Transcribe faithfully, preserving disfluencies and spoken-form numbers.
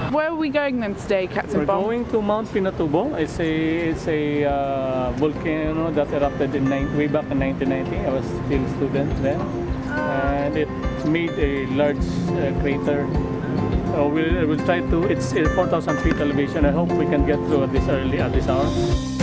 Where are we going then today, Captain We're Bong? going to Mount Pinatubo. It's a it's a uh, volcano that erupted in nine, way back in nineteen ninety. I was still a student then, and it made a large uh, crater. So we'll, we'll try to. It's four thousand feet elevation. I hope we can get through at this early at this hour.